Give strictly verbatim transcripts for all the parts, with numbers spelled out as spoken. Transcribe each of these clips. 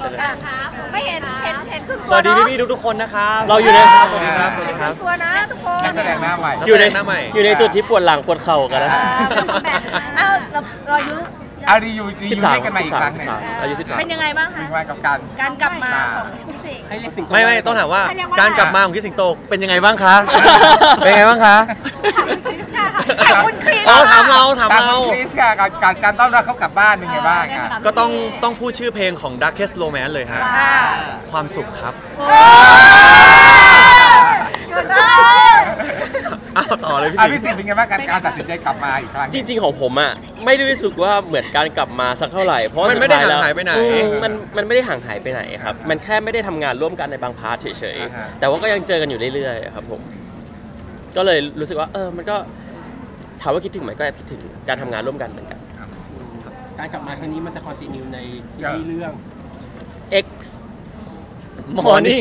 ไม่เห็นเห็นเห็นครึ่งตัวสวัสดีพี่ๆทุกๆคนนะครับเราอยู่ในครับสวัสดีครับสวัสดีครับตัวนะทุกคนนักแสดงหน้าใหม่อยู่ในหน้าใหม่อยู่ในจุดที่ปวดหลังปวดเข่ากันแล้วเอ้าเราเราอายุอารียูรียูให้กันมาอีกครั้งหนึ่งอายุสิบสามเป็นยังไงบ้างคะมีมากับการการกลับมาของพี่สิงห์ให้เรียกสิงโตไม่ไม่ต้องถามว่าให้เรียกว่าการกลับมาของคิดสิงโตเป็นยังไงบ้างคะเป็นยังไงบ้างคะถามคุณคริสอ๋อถามเราถามการเราคริสค่ะการการการต้อนรับเขากลับบ้านเป็นไงบ้างอ่ะก็ต้องต้องพูดชื่อเพลงของ Darkest Romance เลยฮะความสุขครับอ้าวต่อเลยพี่อ่ะสิพี่งสิงห์เป็นไงบ้างการการตัดสินใจกลับมาอีกครั้งจริงๆของผมอ่ะไม่ได้รู้สึกว่าเหมือนการกลับมาสักเท่าไหร่เพราะมันไม่ได้สุท้ห่างหายไปไหนอืมมันมันไม่ได้ห่างหายไปไหนครับมันแค่ไม่ได้ทำงานร่วมกันในบางพาร์ทเฉยๆแต่ว่าก็ยังเจอกันอยู่เรื่อยๆครับผมก็เลยรู้สึกว่าเออมันก็ถามว่าคิดถึงไหมก็แอบคิดถึงการทำงานร่วมกันเหมือนกันการกลับมาครั้งนี้มันจะคอนติเนียในซีรีส์เรื่อง X Morning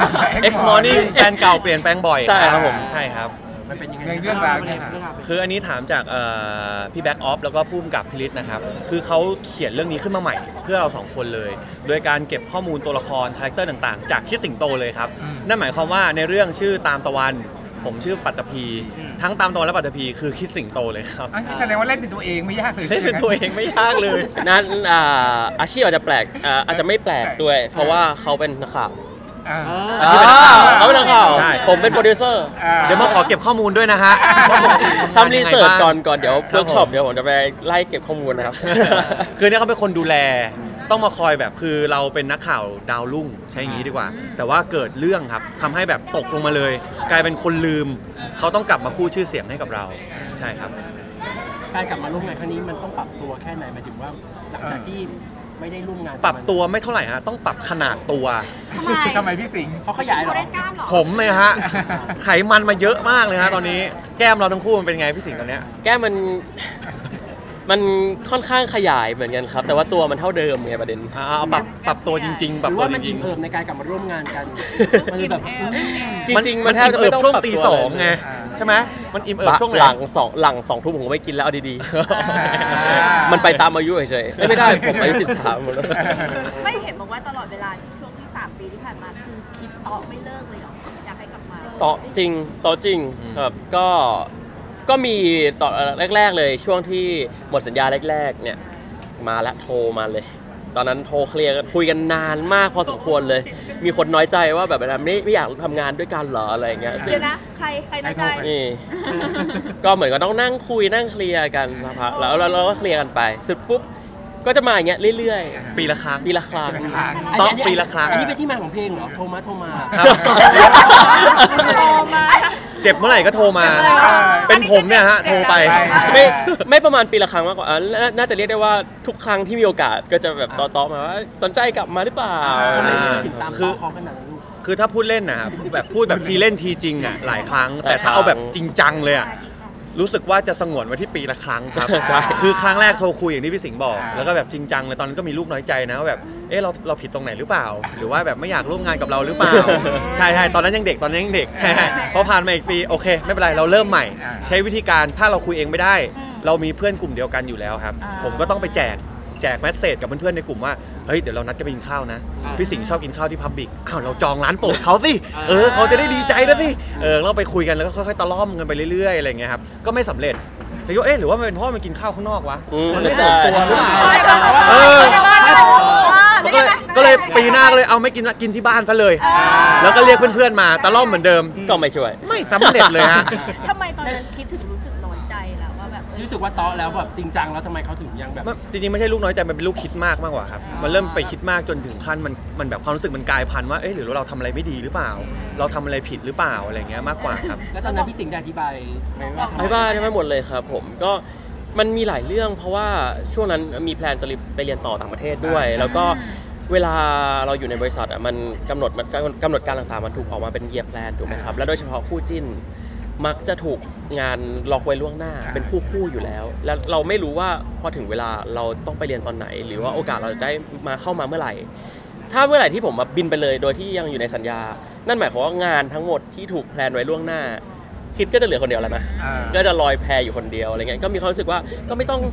X Morning แฟนเก่าเปลี่ยนแปลงบ่อยใช่ครับผมใช่ครับมันเป็นยังไงในเรื่องราวเนี่ยเรื่องราวเป็นคืออันนี้ถามจากเอ่อพี่แบ็กออฟแล้วก็พุ่มกับพิริศนะครับคือเขาเขียนเรื่องนี้ขึ้นมาใหม่เพื่อเราสองคนเลย โดยการเก็บข้อมูลตัวละครคาแรคเตอร์ต่างๆ จากคิดสิงโตเลยครับนั่นหมายความว่าในเรื่องชื่อตามตะวันผมชื่อปัตตภีทั้งตามตะวันและปัตตภีคือคิดสิงโตเลยครับอันนี้แสดงว่าเล่นเป็นตัวเองไม่ยากเลยเล่นเป็นตัวเองไม่ยากเลยนั้นอ่าอาชีพอาจจะแปลกอ่าอาจจะไม่แปลกด้วย เพราะว่าเขาเป็นนักข่าวอ่าอ่าเขาเป็นนักข่าวใช่ผมเป็นโปรดิวเซอร์เดี๋ยวมาขอเก็บข้อมูลด้วยนะฮะทำรีเสิร์ชก่อนก่อนเดี๋ยวครัเวิบร์กช็อปผมเดี๋ยวผมจะไปไล่เก็บข้อมูลนะครับคือเนี่ยเขาเป็นคนดูแลต้องมาคอยแบบคือเราเป็นนักข่าวดาวรุ่งใช้อย่างนี้ดีกว่า แต่ว่าเกิดเรื่องครับทำให้แบบตกลงมาเลย กลายเป็นคนลืมเขาต้องกลับมากู้ชื่อเสียงให้กับเราใช่ครับการกลับมาร่วมงานครั้งนี้มันต้องปรับตัวแค่ไหนหมายถึงว่าหลังจากที่ไม่ได้ร่วมงานปรับตัวไม่เท่าไหร่ฮะต้องปรับขนาดตัวทำไมพี่สิงห์เขาขยายเหรอผมเลยฮะไขมันมาเยอะมากเลยฮะตอนนี้แก้มเราทั้งคู่มันเป็นไงพี่สิงห์ตอนเนี้ยแก้มัน มันค่อนข้างขยายเหมือนกันครับ แต่ว่าตัวมันเท่าเดิมไงประเด็นอ่าเอาปรับปรับตัวจริง ๆ ปหรับรือตัวว่าจมันริอิ่งมเอิบในการกลับมาร่วมงานกันมันเลยแบบจริงๆมัมัน นแทบอิ่มจะเอิไม่บต้องช่วงปรับตีตัวสองเลยไงใช่ไหมมันอิ่มเอิบช่วงไหนหลังสองหลังสองทุ่มผมก็ไม่กินแล้วเอาดีๆ มันไปตามอายุเฉยๆไม่ได้ผมอายุสิบสามหมดแล้วไม่เห็นบอกว่าตลอดเวลาช่วงที่สามปีที่ผ่านมาคือคิดต่อไม่เลิกเลยเหรออยากให้กลับมาต่อจริงต่อจริงครับก็ก็มีต่อแรกๆเลยช่วงที่หมดสัญญาแรกๆเนี่ยมาแล้วโทรมาเลย ตอนนั้นโทรเคลียร์กันคุยกันนานมากพอสมควรเลย มีคนน้อยใจว่าแบบไม่ไม่อยากทำงานด้วยกันเหรออะไรอย่างเงี้ยซึ่งเดี๋ยวนะใครใครน้อยใจนี่ ก็เหมือนก็ต้องนั่งคุยนั่งเคลียร์กันสักพักแล้วเราก็เคลียร์กันไปสุดปุ๊บก็จะมาอย่างเงี้ยเรื่อยๆปีละครั้งๆปีละครั้งต้องปีละครั้งอันนี้เป็นที่มาของเพลงเหรอโทรมาโทรมาครับโทรมาเจ็บเมื่อไหร่ก็โทรมา เป็นผมเนี่ยฮะโทรไปไม่ไม่ประมาณปีละครั้งมากกว่าอ่ะน่าน่าจะเรียกได้ว่าทุกครั้งที่มีโอกาสก็จะแบบต่อๆมาว่าสนใจกลับมาหรือเปล่าอะไรอย่างเงี้ยติดตามคือต่อเขาขนาดนั้นลูกคือถ้าพูดเล่นนะครับแบบพูดแบบทีเล่นทีจริงอ่ะหลายครั้ง แต่ถ้าเอาแบบจริงจังเลยอ่ะรู้สึกว่าจะสงวนไว้ที่ปีละครั้งครับใช่คือครั้งแรกโทรคุยอย่างที่พี่สิงห์บอก แล้วก็แบบจริงจังเลยตอนนั้นก็มีลูกน้อยใจนะว่าแบบเออเราเราผิดตรงไหนหรือเปล่า หรือว่าแบบไม่อยากร่วมงานกับเราหรือเปล่า ใช่ใช่ตอนนั้นยังเด็กตอนนั้นยังเด็ก พอผ่านมาอีกปีโอเค ไม่เป็นไรเราเริ่มใหม่ ใช้วิธีการถ้าเราคุยเองไม่ได้ เรามีเพื่อนกลุ่มเดียวกันอยู่แล้วครับ ผมก็ต้องไปแจกแจกแมสเซจกับเพื่อนๆในกลุ่มว่าเฮ้ยเดี๋ยวเรานัดกันไปกินข้าวนะพี่สิงห์ชอบกินข้าวที่พับบิกอ้าวเราจองร้านโปรดเขาสิเออเขาจะได้ดีใจนะสิเออเราไปคุยกันแล้วก็ค่อยๆตะล่อมกันไปเรื่อยๆอะไรเงี้ยครับก็ไม่สำเร็จแต่ก็เอ๊ะหรือว่ามันเป็นเพราะมันกินข้าวข้างนอกวะอืมมันไม่ใช่ตรงตัวหรือเปล่าเออมันก็เลยก็เลยปีหน้าก็เลยเอาไม่กินละกินที่บ้านซะเลย แล้วก็เรียกเพื่อนๆมาตะล่อมเหมือนเดิมก็ไม่ช่วยไม่สำเร็จเลยฮะทำไมตอนนั้นคิดถึงรู้สึกน้อยใจแล้วว่าแบบรู้สึกว่าเตาะแล้วแบบจริงจังแล้วทำไมเขาถึงยังแบบจริงๆไม่ใช่ลูกน้อยใจมันเป็นลูกคิดมากมากกว่าครับมันเริ่มไปคิดมากจนถึงขั้นมันมันแบบความรู้สึกมันกลายพันธุ์ว่าเอ๊ะหรือเราทำอะไรไม่ดีหรือเปล่า เราทำอะไรผิดหรือเปล่าอะไรเงี้ยมากกว่าครับแล้วตอนนั้นพี่สิงห์ได้อธิบายไหมว่าทำไมไม่บ้าได้ไม่หมดเลยครับผมก็มันมีหลายเรื่องเพราะว่าช่วงนั้นมีแพลนจะไปเรียนต่อต่างประเทศด้วย แล้วก็เวลาเราอยู่ในบริษัทอ่ะมันกำหนดมันกำหนดการต่างๆมันถูกออกมาเป็นเยียร์แพลนถูกไหมครับแล้วโดยเฉพาะคู่จิ้นมักจะถูกงานล็อกไว้ล่วงหน้าเป็นคู่คู่อยู่แล้ว แล้วเราไม่รู้ว่าพอถึงเวลาเราต้องไปเรียนตอนไหน หรือว่าโอกาสเราจะได้มาเข้ามาเมื่อไหร่ ถ้าเมื่อไหร่ที่ผมมาบินไปเลยโดยที่ยังอยู่ในสัญญานั่นหมายความว่างานทั้งหมดที่ถูกแพลนไว้ล่วงหน้าคิดก็จะเหลือคนเดียวแล้วนะก็จะลอยแพอยู่คนเดียวอะไรเงี้ยก็มีความรู้สึกว่าก็ไม่ต้อง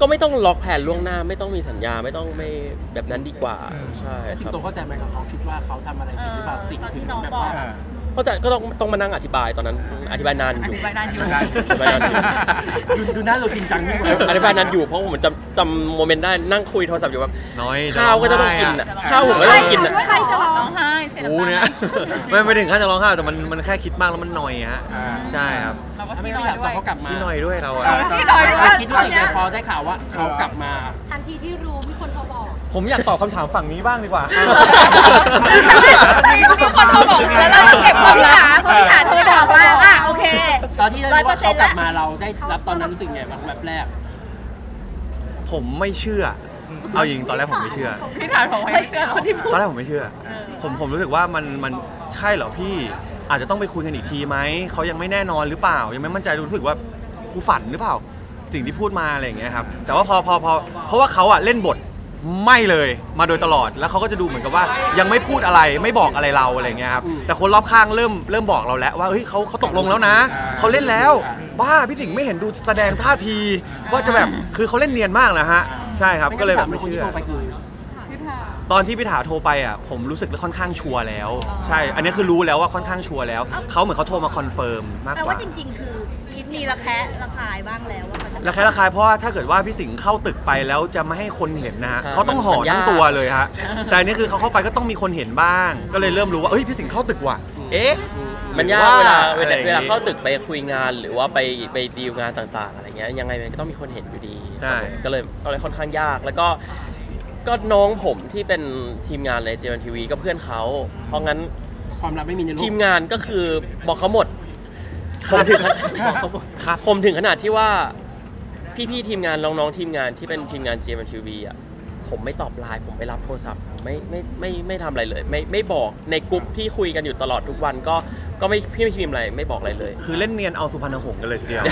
ก็ไม่ต้องล็อกแผนล่วงหน้าไม่ต้องมีสัญญาไม่ต้องไม่แบบนั้นดีกว่าใช่คสิงรับโตเข้าใจไหมครับเขาคิดว่าเขาทำอะไรผิดหรือเปล่าสิ่งถึงแบบว่าเข้าใจก็ต้องต้องมานั่งอธิบายตอนนั้นอธิบายนานอยู่อธิบายนานอยู่อธิบายนานอยู่ดูดูหน้าเราจริงจังนี่หว่าอธิบายนานอยู่เพราะผมจำจำโมเมนต์ได้นั่งคุยโทรศัพท์อยู่แบบน้อยข้าวก็จะต้องกินอ่ะข้าวผมก็ต้องกินอ่ะใครจะร้อร้อง งไห้เสียกูน้ำตาเนี่ย ไม่ไม่ถึงขั้นจะร้องไห้แต่มันมันแค่คิดมากแล้วมันหน่อยฮะอ่าใช่ครับเราก็ถ้าพี่ไม่น้ต้ออย งอยากด้วยเขากลับมาพี่หน่อยด้วยเราอะพี่น้อยด้วยคิดรู้สึกไงพอได้ข่าวว่าเขากลับมาทันทีที่รู้มีคนโทรบอกผมอยากตอบคำถามฝั่งนี้บ้างดีกว่ามีคนโทรบอกแล้วเราเก็บความลับคนที่ถามโทรบอกว่าอ่ะโอเคตอนที่ได้รู้ว่าเขากลับมาเราได้รับตอนนั้นรู้สึกไงบ้างแบบแรกผมไม่เชื่อ เอาจริงตอนแรกผมไม่เชื่อพี่ถามผมไม่เชื่อคนที่พูดตอนแรกผมไม่เชื่อ ผมผมรู้สึกว่ามันมันใช่เหรอพี่ อาจจะต้องไปคุยกันอีกทีไหม เขายังไม่แน่นอนหรือเปล่า ยังไม่มั่นใจรู้สึกว่ากูฝันหรือเปล่า สิ่งที่พูดมาอะไรอย่างเงี้ยครับ แต่ว่าพอพอพอเพราะว่าเขาอะเล่นบทไม่เลยมาโดยตลอด แล้วเขาก็จะดูเหมือนกับว่ายังไม่พูดอะไรไม่บอกอะไรเราอะไรเงี้ยครับ แต่คนรอบข้างเริ่มเริ่มบอกเราแล้วว่าเฮ้ยเขาเขาตกลงแล้วนะ เขาเล่นแล้ว บ้าพี่สิงห์ไม่เห็นดูแสดงท่าที ว่าจะแบบคือเขาเล่นเนียนมากนะฮะ ใช่ครับ ก็เลยแบบไม่คนที่เชื่อโทรไปคือพี่ถามตอนที่พี่ถาโทรไปอ่ะผมรู้สึกค่อนข้างชัวร์แล้ว ใช่ อันนี้คือรู้แล้วว่าค่อนข้างชัวร์แล้วเขาเหมือนเขาโทรมาคอนเฟิร์มมากแปลกว่าว่าจริง ๆ คือคิดมีระแคะระคายบ้างแล้วว่ามันจะแล้วแค่ราคายเพราะว่าถ้าเกิดว่าพี่สิงห์เข้าตึกไปแล้วจะไม่ให้คนเห็นนะฮะใช่เขาต้องห่อมันยากทั้งตัวเลยฮะแต่อันนี้คือเขาเข้าไปก็ต้องมีคนเห็นบ้าง ก็เลยเริ่มรู้ว่าเอ้ยพี่สิงห์เข้าตึกว่ะเอ๊ะมันยากเวลาเวอะไรลาอย่างงี้เวลาเข้าตึกไปคุยงานหรือว่าไปไปดีลงานต่างๆอะไรเงี้ยยังไงมันก็ต้องมีคนเห็นอยู่ดีใช่ก็เลยก็เลยค่อนข้างยากแล้วก็ก็น้องผมที่เป็นทีมงานใน เจ วัน ที วี ก็เพื่อนเขาเพราะงั้นความลับไม่มีในโลกทีมงานก็คือบอกเขาหมดผมถึงขนาดครับผมถึงขนาดที่ว่าพี่ๆทีมงานน้องๆทีมงานที่เป็นทีมงาน เจ วัน ที วี อ่ะผมไม่ตอบไลน์ผมไม่รับโทรศัพท์ไม่ไม่ไม่ไม่ทำอะไรเลย ไม่ไม่บอกในกลุ่มที่คุยกันอยู่ตลอดทุกวันก็ก็ไม่พี่ไม่พิมพ์อะไรไม่บอกอะไรเลยคือเล่นเนียนเอาสุพรรณหงส์กันเลยทีเดียว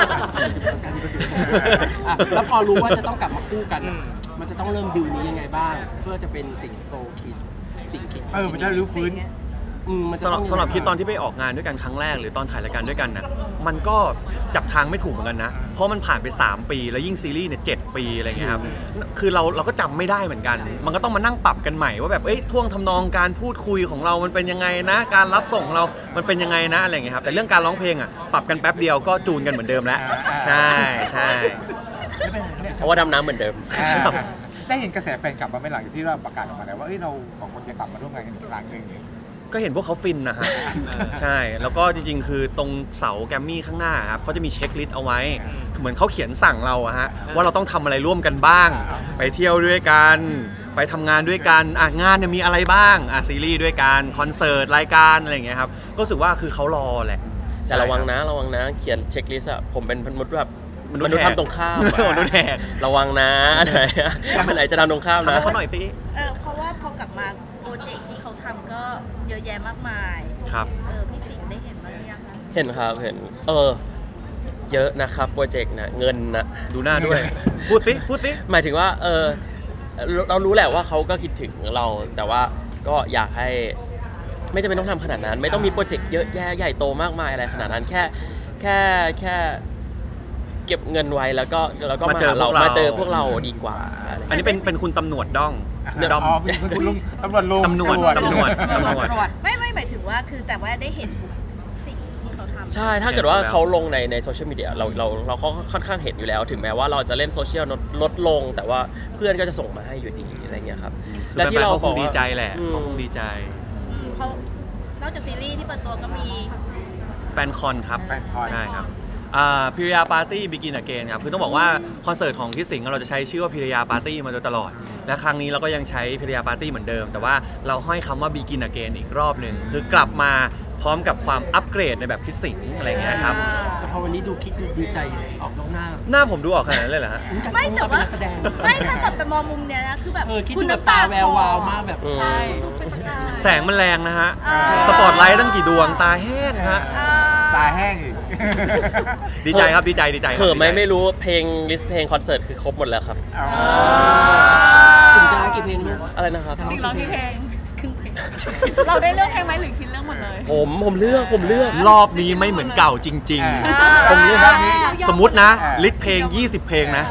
อ่ะแล้วพอรู้ว่าจะต้องกลับมาคู่กันอ่ะมันจะต้องเริ่มดิวนี้ยังไงบ้าง เพื่อจะเป็นสิงโตคิดสิงคิดเออมันจะรื้อฟื้นอืมมันจะสำหรับต้องสำหรับคิดตอนที่ไปออกงานด้วยกันครั้งแรกหรือตอนถ่ายรายการด้วยกันน่ะมันก็จับทางไม่ถูกเหมือนกันนะ เพราะมันผ่านไปสามปีแล้วยิ่งซีรีส์เนี่ยเจ็ดปีอะไรเงี้ยครับคือเราเราก็จำไม่ได้เหมือนกัน มันก็ต้องมานั่งปรับกันใหม่ว่าแบบเอ้ยท่วงทำนองการพูดคุยของเรามันเป็นยังไงนะ การรับส่งของเรามันเป็นยังไงนะอะไรเงี้ยครับแต่เรื่องการร้องเพลงอ่ะปรับกันแป๊บเดียวก็จูนกันเหมือนเดิมแล้วใช่ใช่เพราะว่าดำน้ำเหมือนเดิมอ่าได้เห็นกระแสแฟนกลับมาไม่หลังจากที่เราประกาศออกมาแล้วว่าเอ้ยเราสองคนจะกลับมาร่วมงานกันอีกครั้งหนึ่งก็เห็นพวกเขาฟินนะฮะ ใช่แล้วก็จริงๆ คือตรงเสาแกรมมี่ข้างหน้าครับเขาจะมีเช็คลิสต์เอาไว้เหมือนเขาเขียนสั่งเราอะฮะว่าเราต้องทำอะไรร่วมกันบ้าง ไปเที่ยวด้วยกันไปทำงานด้วยกันอ่ะงานเนี่ยมีอะไรบ้างอ่ะซีรีส์ด้วยกันคอนเสิร์ตรายการอะไรอย่างเงี้ยครับก็รู้สึกว่าคือเขารอแหละแต่ระวังนะระวังนะเขียนเช็คลิสต์อะผมเป็นมนุษย์แบบมมนุษย์นุษย์แหกทำตรงข้ามอะมนุษย์แหกระวังนะไหนอะเมื่อไหร่จะทำตรงข้ามทำนะให้เขาหน่อยสิเออเพราะว่าพอกลับมาโปรเจกต์ที่เขาทำก็เยอะแยะมากมายครับเออพี่สิงห์ได้เห็นบ้างหรือยังคะเห็นครับเห็นเออเยอะนะครับโปรเจกต์นะเงินนะดูหน้าด้วย พูดสิพูดสิหมายถึงว่าเออเราเรารู้แหละว่าเขาก็คิดถึงเรา แต่ว่าก็อยากให้ไม่จำเป็นต้องทำขนาดนั้น ไม่ต้องมีโปรเจกต์เยอะแยะใหญ่โตมากมายอะไรขนาดนั้นแค่แค่แค่เก็บเงินไว้แล้วก็แล้วก็มามาเจอหาเราพวกเรามาเจอพวกเราดีกว่าอะไรอันนี้เป็นเป็นคุณตำรวจด้องอ๋อเป็นคุณลุงตำรวจลุงตำรวจตำรวจตำรวจไม่ไม่หมายถึงว่าคือแต่ว่าได้เห็นทุกสิ่งที่เขาทำใช่ถ้าเกิดว่าเขาลงในในโซเชียลมีเดียเราเราเราก็ค่อนข้างเห็นอยู่แล้ว ถึงแม้ว่าเราจะเล่นโซเชียลลดลง แต่ว่าเพื่อนก็จะส่งมาให้อยู่ดีอะไรเงี้ยครับและที่เราคงบอกว่าดีใจแหละอืมเขาคงดีใจเขานอกจากซีรีส์ที่เปิดตัวก็มีแฟนคอนครับแฟนคอนใช่ครับพิริยาปาร์ตี้บิกินอเกนครับคือต้องบอกว่าคอนเสิร์ตของคิดสิงห์เราจะใช้ชื่อว่าพิริยาปาร์ตี้มาโดยตลอด และครั้งนี้เราก็ยังใช้พิริยาปาร์ตี้เหมือนเดิม แต่ว่าเราห้อยคำว่าบิกินอเกนอีกรอบหนึ่งคือกลับมาพร้อมกับความอัปเกรดในแบบคิดสิงห์อะไรเงี้ยครับแต่พอวันนี้ดูคิดดูดีใจออกนอกหน้าหน้าผมดูออกขนาดนั้นเลยเหรอฮะไม่แต่ว่าเป็นนักแสดงไม่ถ้าแบบไปมองมุมเนี้ยนะคือแบบเออคิดดูแบบตาแวววาวมากแบบอืมใช่ดูเป็นประกายแสงมันแรงนะฮะอ่าสปอตไลท์ตั้งกี่ดวงตาแห้งฮะอ่าตาแห้งอีกดีใจครับดีใจดีใจครับเขิมไหมดีใจไม่รู้เพลงลิสต์เพลงคอนเสิร์ตคือครบหมดแล้วครับอ๋อสิงจะร้องกี่เพลงเนี่ยอะไรนะครับสิ่งร้องที่เพลงครึ่งเพลงเราได้เลือกเพลงไหมหรือคิดเรื่องหมดเลยผมผมเลือกผมเลือกรอบนี้ไม่เหมือนเก่าจริงอ่าๆ ผมเลือกรอบนี้สมมตินะอ่าลิสต์เพลงยี่สิบเพลงนะอ่า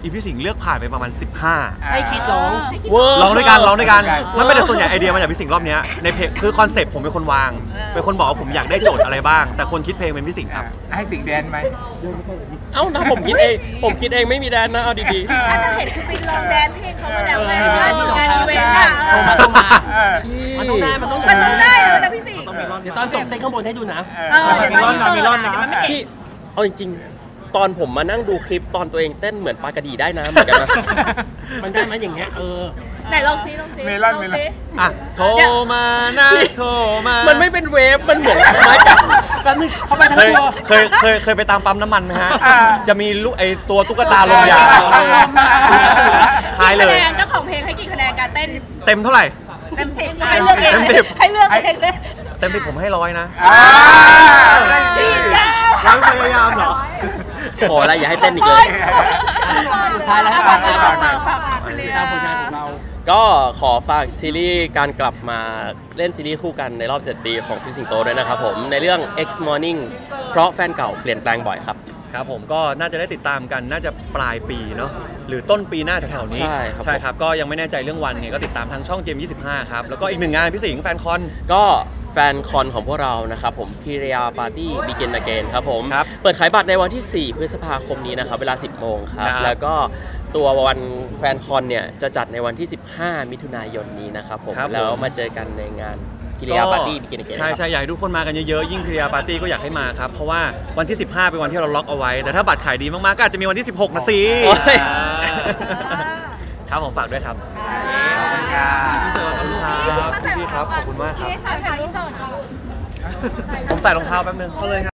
อีพี่สิงห์เลือกผ่านไปประมาณสิบห้าให้คิดร้องเวอร์ร้องด้วยกันร้องด้วยกันร้องด้วยกันมันไม่ได้ส่วนใหญ่ไอเดียมาจากพี่สิงห์รอบเนี้ยในเพลงคือคอนเซ็ปต์ผมเป็นคนวาง เป็นคนบอกว่าผมอยากได้โจทย์อะไรบ้าง แต่คนคิดเพลงเป็นพี่สิงห์ครับให้สิงห์แดนไหมเอ้านะผมคิดเองผมคิดเองไม่มีแดนนะเอาดีถ้าจะเห็นคือไปลองแดนเพลงเขามาแล้วไงเออว่าที่งานอีเวนต์อ่ะเอต้องอมาต้องมาเออๆพี่มันต้องได้มันต้องมันต้องได้เลยนะพี่สิงห์เดี๋ยวตอนจบเต้นข้างบนให้ดูนะเออมีร่อนนะมีร่อนนะพี่เอาจริงๆ ตอนผมมานั่งดูคลิปตอนตัวเองเต้นเหมือนปลากระดีได้นะเหมือนกันนะมันได้ไหมอย่างเงี้ยเออไหนลองซิลองซิเมลอนงเมลอนซิอ่ะโทรมานะโทรมามันไม่เป็นเวฟมันเหมือนไม้จับแป๊บนึงเข้าไปทั้งเคยตัวเคยเคยเคยไปตามปั๊มน้ำมันไหมฮะอ่าจะมีลูกไอตัวตุ๊กตาลมยางคล้ายเลยคะแนนเจ้าของเพลงให้กี่คะแนนการเต้นเต็มเท่าไหร่เต็มสิบให้เลือกเองเต็มสิบให้เลือกเองเลยเต็มที่ผมให้ร้อยนะอ่าชี้ยาวแล้วพยายามเหรอขออะไรอย่าให้เต้นอีกเลยสุดท้ายแล้วให้ฝากให้ฝากฝากฝากฝากติดตามผลงานของเราก็ขอฝากซีรีส์การกลับมาเล่นซีรีส์คู่กันในรอบ เจ็ด ปีของพี่สิงโตด้วยนะครับผมในเรื่อง X Morning เพราะแฟนเก่าเปลี่ยนแปลงบ่อยครับครับผมก็น่าจะได้ติดตามกันน่าจะปลายปีเนาะหรือต้นปีหน้าแถวๆนี้ใช่ครับใช่ครับก็ยังไม่แน่ใจเรื่องวันเนี่ยก็ติดตามทางช่องเจมยี่สิบห้าครับแล้วก็อีกหนึ่งงานพี่สิงห์แฟนคอนก็แฟนคอนของพวกเรานะครับผมพิริยาปาร์ตี้บิกินอเกนครับผมครับเปิดขายบัตรในวันที่ สี่ พฤษภาคมนี้นะครับเวลา สิบ โมงครับครับแล้วก็ตัววันแฟนคอนเนี่ยจะจัดในวันที่ สิบห้า มิถุนายนนี้นะครับผมครับผมแล้วมาเจอกันในงานพิริยาปาร์ตี้บิกินอเกนใช่ใช่อยากให้ทุกคนมากันเยอะๆยิ่งพิริยาปาร์ตี้ก็อยากให้มาครับเพราะว่าวันที่สิบห้าเป็นวันที่เราล็อกเอาไว้แต่ถ้าบัตรขายดีมากๆก็อาจจะมีวันที่สิบหกนะสิโอ้ยครับผมฝากด้วยครับขอบคุณค่ะครับพี่ครับขอบคุณมากครับถ่ายถ่ายที่สดผมใส่รองเท้าแป๊บนึง